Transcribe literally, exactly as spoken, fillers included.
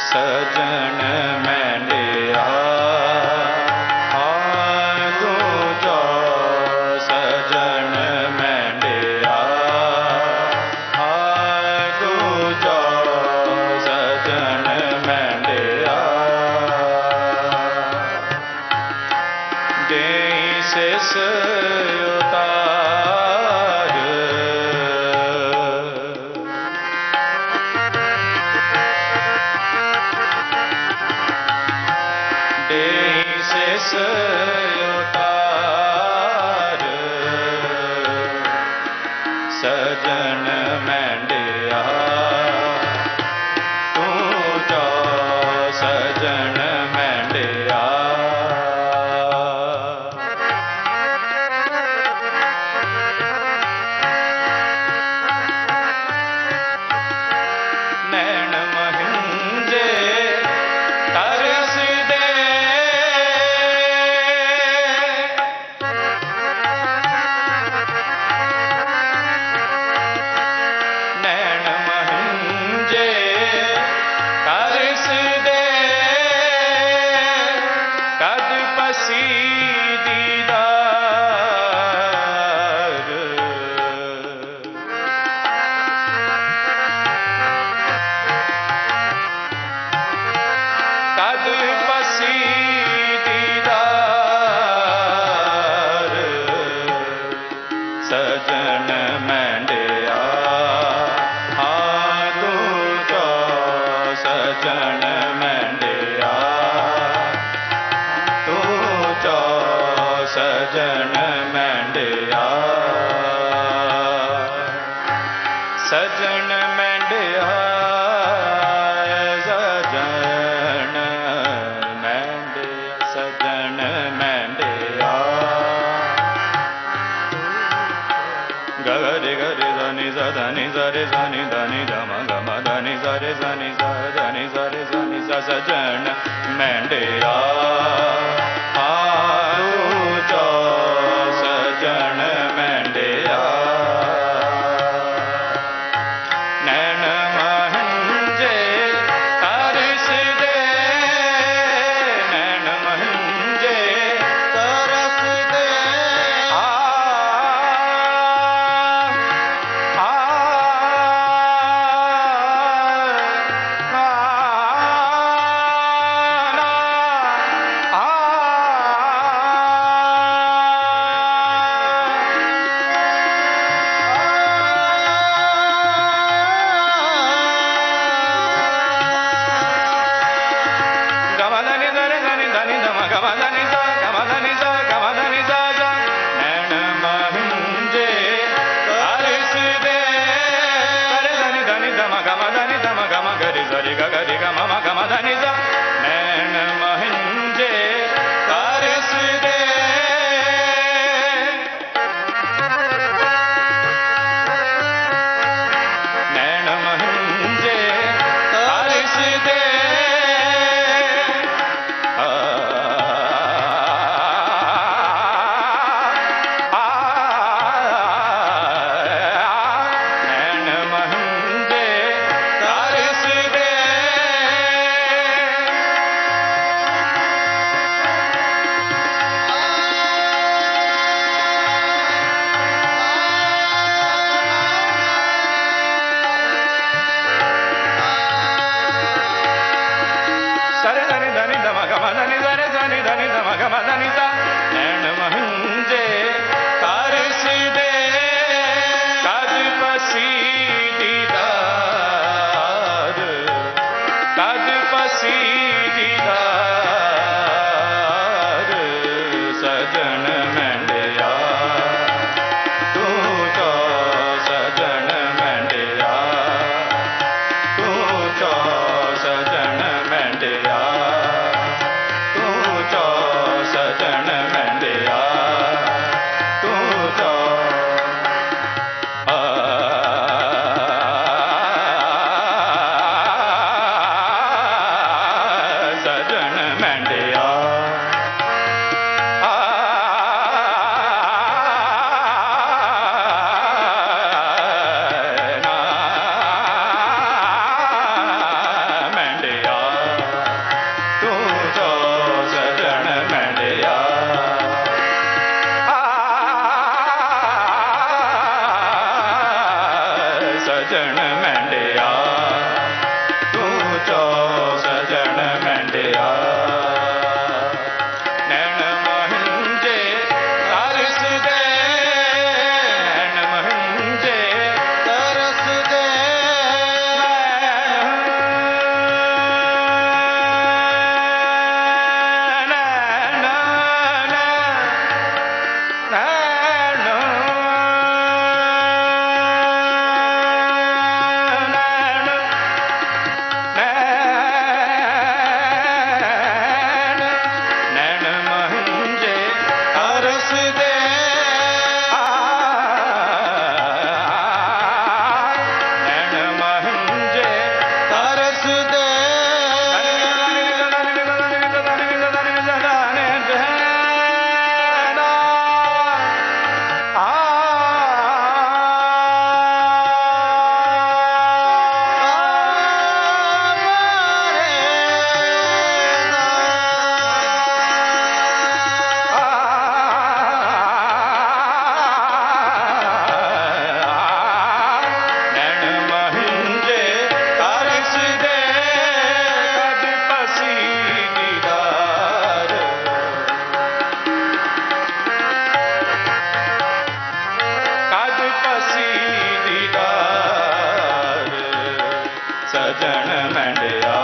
सजन मैंडिया हाँ तू जो सजन मैंडिया हाँ तू जो सजन मैंडिया दे सिस उतार दे सिस उतार सजन मैंडिया तू जो सजन मैंडिया नैन महिंजे तरस दे नैन महिंजे तरस दे कद पसी दीदार कद पसी दीदार सजन मैंडिया हाँ तू जो सजन मैंडिया तू जो सजन मैंडिया सजन मैंडिया सजन मैंडिया सजन मैंडिया गरे गरे धनि धनि जरे धनि धनि धम गम धनि जरे धनि धनि जरे धनि सजन मैंडिया हाँ तू जो सजन मैंडिया नैन महिंजे तरस दे नैन महिंजे तरस दे आ आ गमधनि धनि धनि धनि धम गमधनि सा गमधनि सा गमधनि सा जा नैन महिंजे तरस दे करे धनि धनि धम गमधनि धम गम गरि सरि ग गरि ग मम गमधनि सा नैन महिंजे तरस दे नैन महिंजे तरस दे आ आ नैन महिंजे तरस दे सरे धनि धनि धम गम धनि सरे धनि धनि धम गम धनि सा नैन महिंजे तरस दे कद पसी दीदार कद पसी दीदार सजन मैंडिया तू जो सजन मैंडिया तू जो सजन मैंडिया तू जो सजन मैंडिया तू जो आ मंडिया